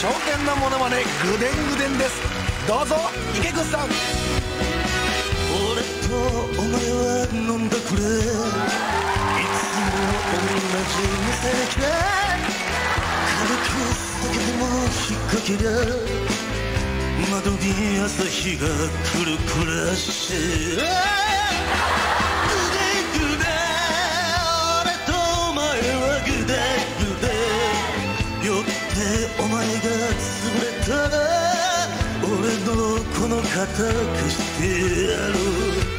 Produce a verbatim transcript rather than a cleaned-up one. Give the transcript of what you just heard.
証券なモノマネグデングデンです。どうぞ池口さん。 俺とお前は飲んだくれ、いつも同じ店で軽く酒でも引っ掛けりゃ窓に朝日がくるくらしてグデグデ、俺とお前はグデグデ、よってお前が潰れたら俺のこの肩貸してやろう。